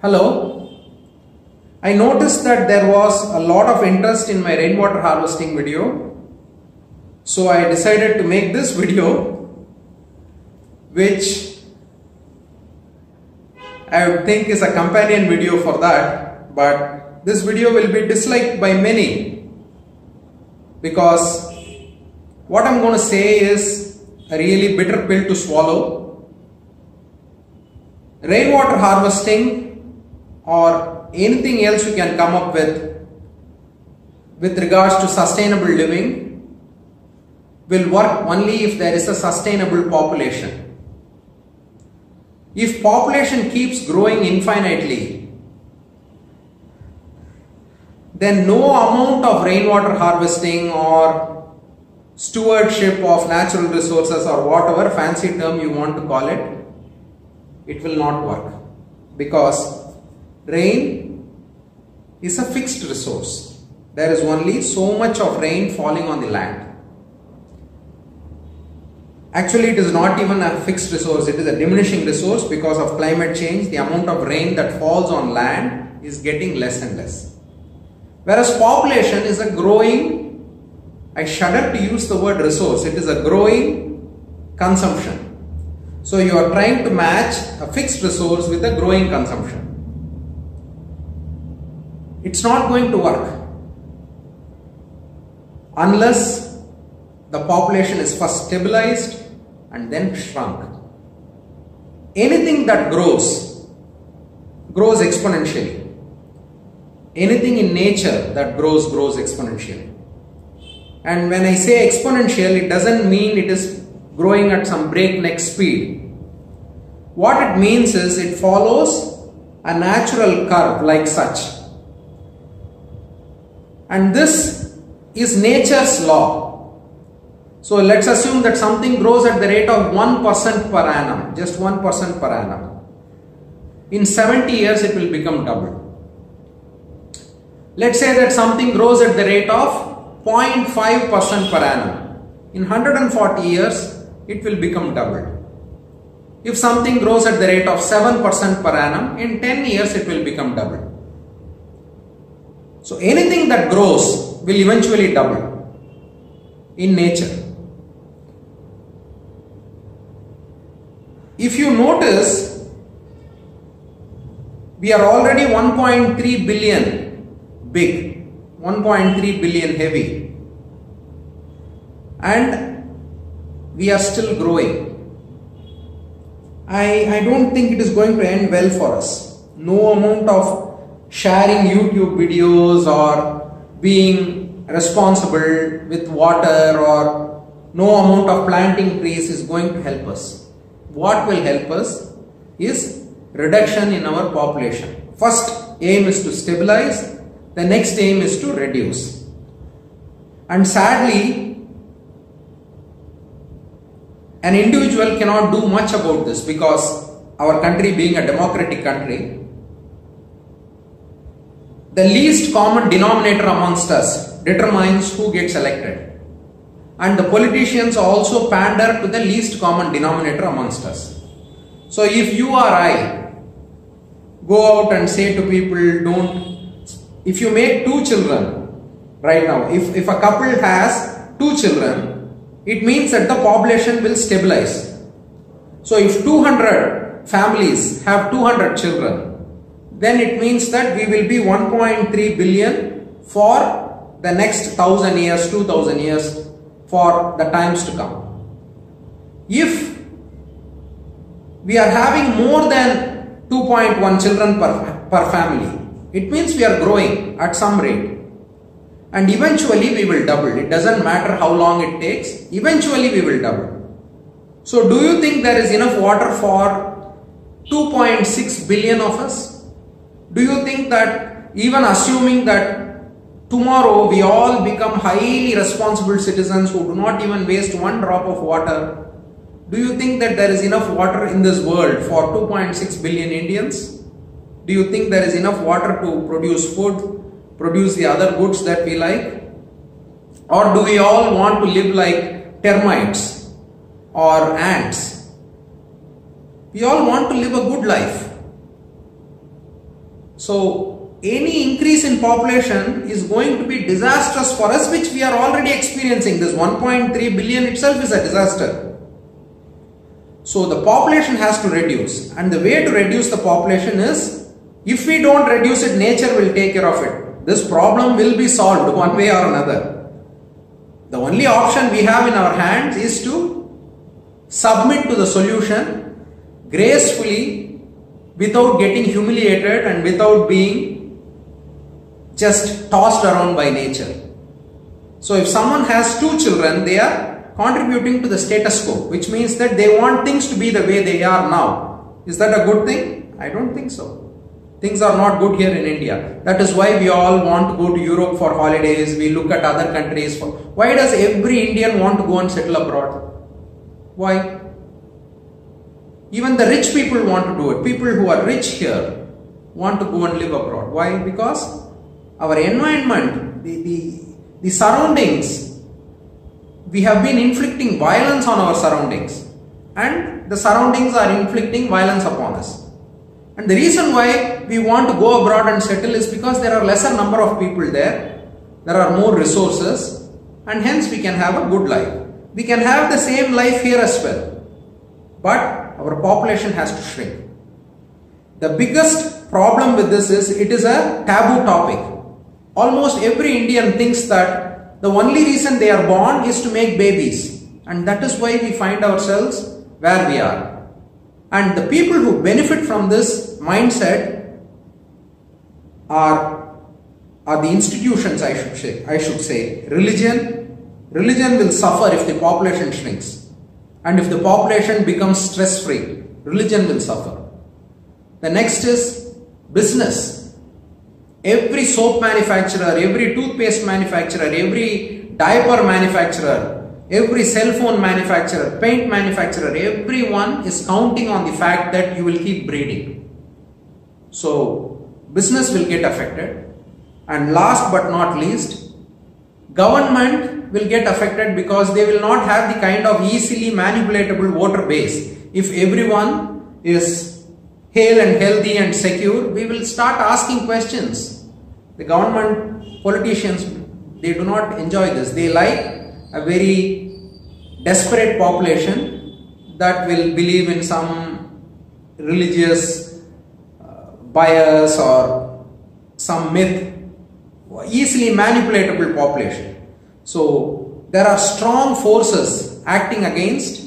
Hello. I noticed that there was a lot of interest in my rainwater harvesting video. So I decided to make this video, which I would think is a companion video for that, but this video will be disliked by many because what I'm going to say is a really bitter pill to swallow. Rainwater harvesting or anything else you can come up with regards to sustainable living will work only if there is a sustainable population. If population keeps growing infinitely, then no amount of rainwater harvesting or stewardship of natural resources or whatever fancy term you want to call it, it will not work, because rain is a fixed resource. There is only so much of rain falling on the land. Actually, it is not even a fixed resource, it is a diminishing resource because of climate change. The amount of rain that falls on land is getting less and less. Whereas population is a growing, I shudder to use the word resource, it is a growing consumption. So you are trying to match a fixed resource with a growing consumption. It's not going to work unless the population is first stabilized and then shrunk. Anything that grows exponentially. Anything in nature that grows exponentially. And when I say exponential, it doesn't mean it is growing at some breakneck speed. What it means is it follows a natural curve like such. And this is nature's law. So let's assume that something grows at the rate of 1% per annum, just 1% per annum. In 70 years it will become double. Let's say that something grows at the rate of 0.5% per annum. In 140 years it will become double. If something grows at the rate of 7% per annum, in 10 years it will become double. So anything that grows will eventually double in nature. If you notice, we are already 1.3 billion big, 1.3 billion heavy, and we are still growing. I don't think it is going to end well for us. No amount of sharing YouTube videos or being responsible with water or no amount of planting trees is going to help us. What will help us is reduction in our population. First aim is to stabilize, the next aim is to reduce. And sadly, an individual cannot do much about this because our country being a democratic country, the least common denominator amongst us determines who gets elected. And the politicians also pander to the least common denominator amongst us. So if you or I go out and say to people, if you make 2 children right now, if a couple has 2 children, it means that the population will stabilize. So if 200 families have 200 children, then it means that we will be 1.3 billion for the next 1000 years, 2000 years, for the times to come. If we are having more than 2.1 children per family, it means we are growing at some rate. And eventually we will double. It doesn't matter how long it takes. Eventually we will double. So do you think there is enough water for 2.6 billion of us? Do you think that even assuming that tomorrow we all become highly responsible citizens who do not even waste one drop of water, do you think that there is enough water in this world for 2.6 billion Indians? Do you think there is enough water to produce food, produce the other goods that we like? Or do we all want to live like termites or ants? We all want to live a good life. So any increase in population is going to be disastrous for us, which we are already experiencing. This 1.3 billion itself is a disaster. So the population has to reduce, and the way to reduce the population is, if we don't reduce it, nature will take care of it. This problem will be solved one way or another. The only option we have in our hands is to submit to the solution gracefully, without getting humiliated and without being just tossed around by nature. So if someone has 2 children, they are contributing to the status quo, which means that they want things to be the way they are now. Is that a good thing? I don't think so. Things are not good here in India. That is why we all want to go to Europe for holidays. We look at other countries. Why does every Indian want to go and settle abroad? Why? Even the rich people want to do it. People who are rich here want to go and live abroad. Why? Because our environment, the surroundings, we have been inflicting violence on our surroundings, and the surroundings are inflicting violence upon us. And the reason why we want to go abroad and settle is because there are lesser number of people there, there are more resources, and hence we can have a good life. We can have the same life here as well, but our population has to shrink. The biggest problem with this is, it is a taboo topic. Almost every Indian thinks that the only reason they are born is to make babies, and that is why we find ourselves where we are. And the people who benefit from this mindset are the institutions, I should say. Religion will suffer if the population shrinks. And if the population becomes stress-free, religion will suffer. The next is business. Every soap manufacturer, every toothpaste manufacturer, every diaper manufacturer, every cell phone manufacturer, paint manufacturer, everyone is counting on the fact that you will keep breeding. So business will get affected. And last but not least, government will get affected, because they will not have the kind of easily manipulatable voter base. If everyone is hale and healthy and secure, we will start asking questions. The government, politicians, they do not enjoy this. They like a very desperate population that will believe in some religious bias or some myth, easily manipulatable population. So there are strong forces acting against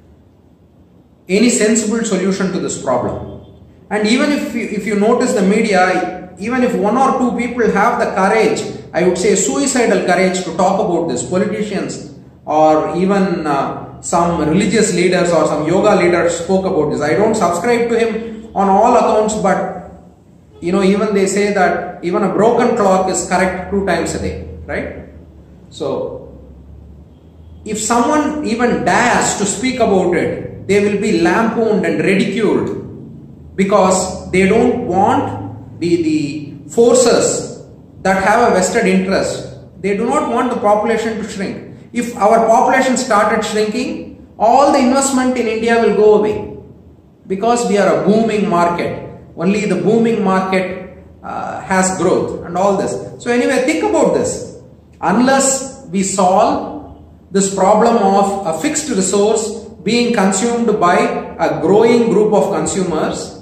any sensible solution to this problem. And even if you notice the media, even if 1 or 2 people have the courage, I would say suicidal courage, to talk about this, politicians or even some religious leaders or some yoga leaders spoke about this. I don't subscribe to him on all accounts, but even they say that even a broken clock is correct 2 times a day, right? So if someone even dares to speak about it, they will be lampooned and ridiculed, because they don't want the forces that have a vested interest. They do not want the population to shrink. If our population started shrinking, all the investment in India will go away, because we are a booming market. Only the booming market has growth and all this. So anyway, think about this. Unless we solve this problem of a fixed resource being consumed by a growing group of consumers,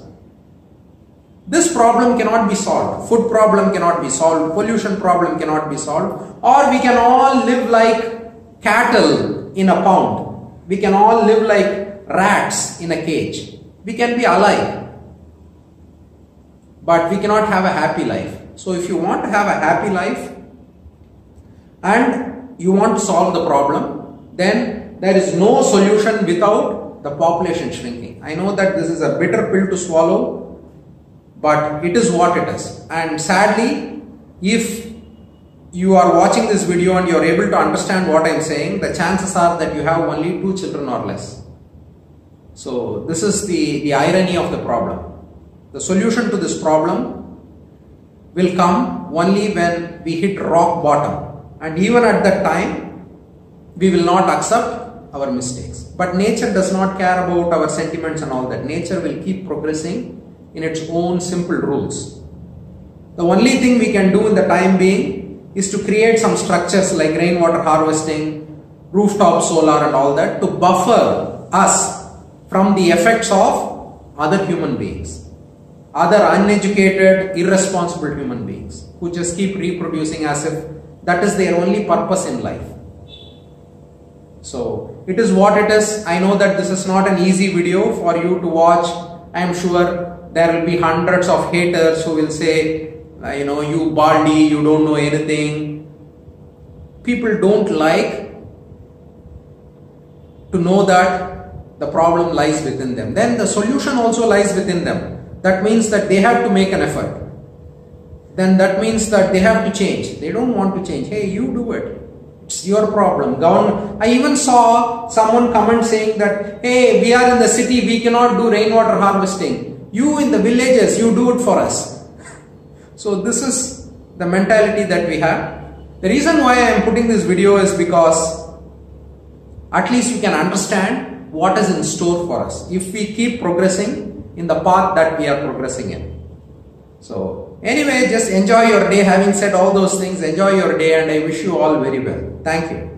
this problem cannot be solved. Food problem cannot be solved. Pollution problem cannot be solved. Or we can all live like cattle in a pound. We can all live like rats in a cage. We can be alive, but we cannot have a happy life. So if you want to have a happy life and you want to solve the problem, then there is no solution without the population shrinking. I know that this is a bitter pill to swallow, but it is what it is. And sadly, if you are watching this video and you are able to understand what I am saying, the chances are that you have only 2 children or less. So this is the irony of the problem. The solution to this problem will come only when we hit rock bottom. And even at that time, we will not accept our mistakes. But nature does not care about our sentiments and all that. Nature will keep progressing in its own simple rules. The only thing we can do in the time being is to create some structures like rainwater harvesting, rooftop solar and all that to buffer us from the effects of other human beings, other uneducated, irresponsible human beings who just keep reproducing as if that is their only purpose in life. So it is what it is. I know that this is not an easy video for you to watch. I am sure there will be hundreds of haters who will say, you baldy, you don't know anything. People don't like to know that the problem lies within them. Then the solution also lies within them. That means that they have to make an effort. Then that means that they have to change. They don't want to change. Hey, you do it. It's your problem. Government. I even saw someone comment saying that, hey, we are in the city, we cannot do rainwater harvesting. You in the villages, you do it for us. So this is the mentality that we have. The reason why I am putting this video is because at least you can understand what is in store for us if we keep progressing in the path that we are progressing in. So anyway, just enjoy your day. Having said all those things, enjoy your day, and I wish you all very well. Thank you.